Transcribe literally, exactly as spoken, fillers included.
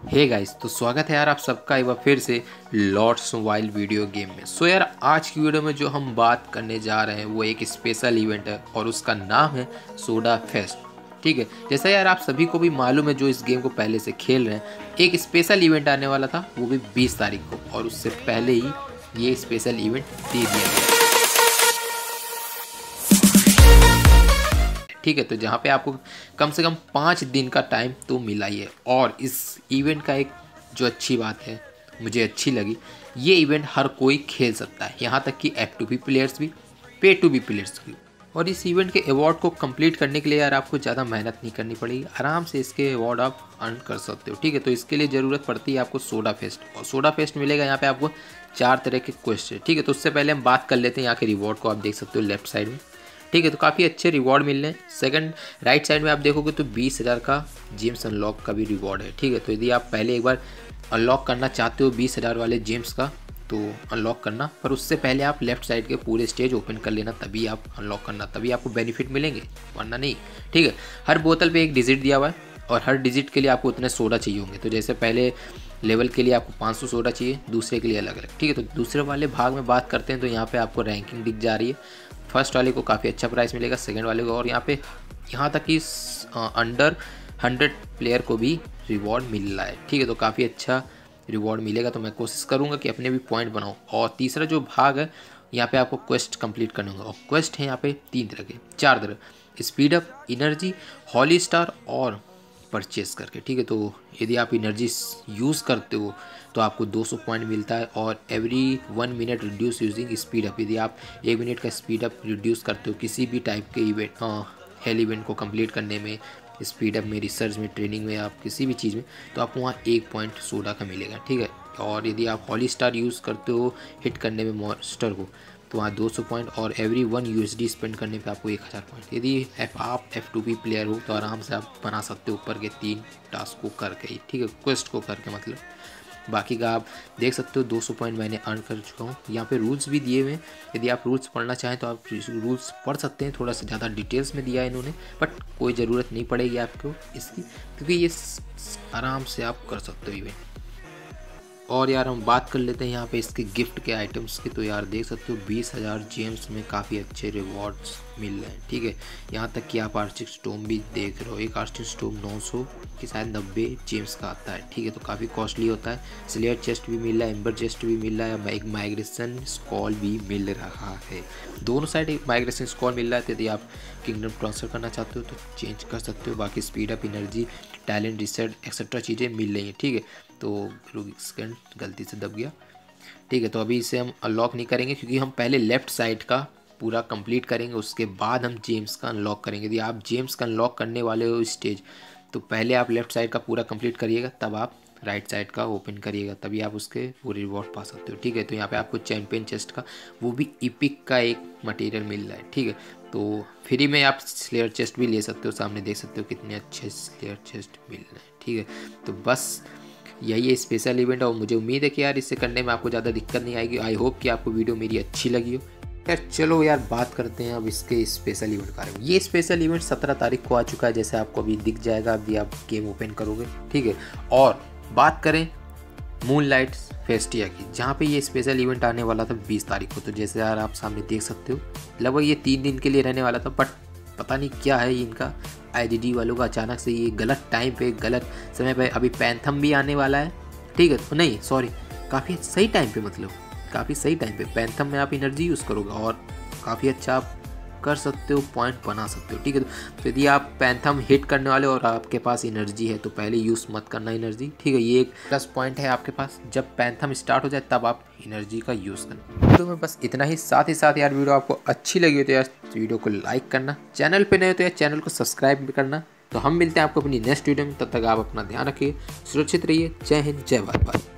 Hey guys, तो स्वागत है यार आप सबका एक बार फिर से लॉर्ड्स मोबाइल वीडियो गेम में। सो यार आज की वीडियो में जो हम बात करने जा रहे हैं वो एक स्पेशल इवेंट है और उसका नाम है सोडा फेस्ट। ठीक है, जैसा यार आप सभी को भी मालूम है जो इस गेम को पहले से खेल रहे हैं, एक स्पेशल इवेंट आने वाला था वो भी बीस तारीख को, और उससे पहले ही ये स्पेशल इवेंट दे दिया गया। ठीक है, तो जहाँ पे आपको कम से कम पाँच दिन का टाइम तो मिला ही है। और इस इवेंट का एक जो अच्छी बात है, मुझे अच्छी लगी, ये इवेंट हर कोई खेल सकता है, यहाँ तक कि एफ टू पी प्लेयर्स भी, पे टू बी प्लेयर्स भी। और इस इवेंट के अवार्ड को कंप्लीट करने के लिए यार आपको ज़्यादा मेहनत नहीं करनी पड़ेगी, आराम से इसके अवार्ड आप अर्न कर सकते हो। ठीक है, तो इसके लिए ज़रूरत पड़ती है आपको सोडा फेस्ट, और सोडा फेस्ट मिलेगा यहाँ पे आपको चार तरह के क्वेश्चन। ठीक है, तो उससे पहले हम बात कर लेते हैं यहाँ के रिवॉर्ड को। आप देख सकते हो लेफ्ट साइड में, ठीक है, तो काफ़ी अच्छे रिवॉर्ड मिल रहे हैं। सेकंड राइट साइड में आप देखोगे तो बीस हज़ार का जेम्स अनलॉक का भी रिवॉर्ड है। ठीक है, तो यदि आप पहले एक बार अनलॉक करना चाहते हो बीस हज़ार वाले जेम्स का, तो अनलॉक करना, पर उससे पहले आप लेफ्ट साइड के पूरे स्टेज ओपन कर लेना, तभी आप अनलॉक करना, तभी आपको बेनिफिट मिलेंगे, वरना नहीं। ठीक है, हर बोतल पे एक डिजिट दिया हुआ है और हर डिजिट के लिए आपको उतने सोडा चाहिए होंगे। तो जैसे पहले लेवल के लिए आपको पाँच सौ सोडा चाहिए, दूसरे के लिए अलग अलग। ठीक है, तो दूसरे वाले भाग में बात करते हैं तो यहाँ पे आपको रैंकिंग दिख जा रही है। फर्स्ट वाले को काफ़ी अच्छा प्राइस मिलेगा, सेकंड वाले को, और यहाँ पे यहाँ तक कि अंडर हंड्रेड प्लेयर को भी रिवॉर्ड मिल रहा है। ठीक है, तो काफ़ी अच्छा रिवॉर्ड मिलेगा, तो मैं कोशिश करूँगा कि अपने भी पॉइंट बनाऊँ। और तीसरा जो भाग है, यहाँ पे आपको क्वेस्ट कंप्लीट करना होगा, और क्वेस्ट है यहाँ पे तीन तरह के, चार तरह, speed up, energy, holy star और परचेस करके। ठीक है, तो यदि आप एनर्जी यूज़ करते हो तो आपको दो सौ पॉइंट मिलता है, और every one minute reduce using speed up, यदि आप एक मिनट का स्पीड अप रिड्यूस करते हो किसी भी टाइप के इवेंट, हेल इवेंट को कंप्लीट करने में, स्पीड अप में, रिसर्च में, ट्रेनिंग में, आप किसी भी चीज़ में, तो आपको वहाँ एक पॉइंट सोडा का मिलेगा। ठीक है, और यदि आप हॉली स्टार यूज़ करते हो हिट करने में मॉन्स्टर को, तो वहाँ दो सौ पॉइंट, और एवरी वन यूएसडी स्पेंड करने पे आपको एक हज़ार पॉइंट। यदि एफ आप एफ टू पी प्लेयर हो तो आराम से आप बना सकते हो ऊपर के तीन टास्क को करके ही। ठीक है, क्वेस्ट को करके, मतलब बाकी का आप देख सकते हो दो सौ पॉइंट मैंने अर्न कर चुका हूँ। यहाँ पे रूल्स भी दिए हुए हैं, यदि आप रूल्स पढ़ना चाहें तो आप रूल्स पढ़ सकते हैं, थोड़ा सा ज़्यादा डिटेल्स में दिया है इन्होंने, बट कोई ज़रूरत नहीं पड़ेगी आपको इसकी, क्योंकि ये आराम से आप कर सकते हो इवेंट। और यार हम बात कर लेते हैं यहाँ पे इसके गिफ्ट के आइटम्स की, तो यार देख सकते हो बीस हज़ार जेम्स में काफ़ी अच्छे रिवॉर्ड्स मिल रहे हैं। ठीक है, यहाँ तक कि आप आर्टिक स्टोम भी देख रहे हो, एक आर्टिक स्टोम नौ सौ की शायद नब्बे जेम्स का आता है। ठीक है, तो काफ़ी कॉस्टली होता है। स्लेयर चेस्ट भी मिल रहा है, एम्बर चेस्ट भी मिल रहा है, एक माइग्रेशन स्कॉल भी मिल रहा है, दोनों साइड एक माइग्रेशन स्कॉल मिल रहा है। तो यदि आप किंगडम ट्रांसफ़र करना चाहते हो तो चेंज कर सकते हो। बाकी speed up, energy, talent, research etcetera चीज़ें मिल रही हैं। ठीक है, तो सेकंड गलती से दब गया। ठीक है, तो अभी इसे हम अनलॉक नहीं करेंगे, क्योंकि हम पहले लेफ़्ट साइड का पूरा कंप्लीट करेंगे, उसके बाद हम जेम्स का अनलॉक करेंगे। यदि आप जेम्स का अनलॉक करने वाले हो स्टेज, तो पहले आप लेफ़्ट साइड का पूरा कंप्लीट करिएगा, तब आप राइट साइड का ओपन करिएगा, तभी आप उसके पूरे रिवॉर्ड पा सकते हो। ठीक है, तो यहाँ पे आपको चैंपियन चेस्ट का, वो भी इपिक का एक मटेरियल मिल रहा है। ठीक है, तो फ्री में आप स्लेयर चेस्ट भी ले सकते हो, सामने देख सकते हो कितने अच्छे स्लेयर चेस्ट मिल रहे हैं। ठीक है, तो बस यही है स्पेशल इवेंट, और मुझे उम्मीद है कि यार इसे करने में आपको ज़्यादा दिक्कत नहीं आएगी। आई होप कि आपको वीडियो मेरी अच्छी लगी हो। यार चलो यार बात करते हैं अब इसके स्पेशल इवेंट के बारे में। ये स्पेशल इवेंट सत्रह तारीख को आ चुका है, जैसे आपको अभी दिख जाएगा अभी आप गेम ओपन करोगे। ठीक है, और बात करें मूनलाइट फेस्टिया की, जहाँ पे ये स्पेशल इवेंट आने वाला था बीस तारीख को, तो जैसे यार आप सामने देख सकते हो लगभग ये तीन दिन के लिए रहने वाला था, बट पता नहीं क्या है इनका आईडीडी वालों का, अचानक से ये गलत टाइम पे गलत समय पे, अभी पैंथम भी आने वाला है। ठीक है, तो नहीं सॉरी काफ़ी सही टाइम पे, मतलब काफ़ी सही टाइम पे पैंथम में आप एनर्जी यूज़ करोगे और काफ़ी अच्छा आप कर सकते हो, पॉइंट बना सकते हो। ठीक है, तो यदि आप पैंथम हिट करने वाले और आपके पास एनर्जी है तो पहले यूज़ मत करना एनर्जी। ठीक है, ये एक प्लस पॉइंट है आपके पास, जब पैंथम स्टार्ट हो जाए तब आप एनर्जी का यूज़ करना। तो मैं बस इतना ही, साथ ही साथ यार वीडियो आपको अच्छी लगी हो तो यार वीडियो को लाइक करना, चैनल पर नए हो तो यार चैनल को सब्सक्राइब भी करना। तो हम मिलते हैं आपको अपनी नेक्स्ट वीडियो में, तब तक आप अपना ध्यान रखिए, सुरक्षित रहिए। जय हिंद, जय भारत।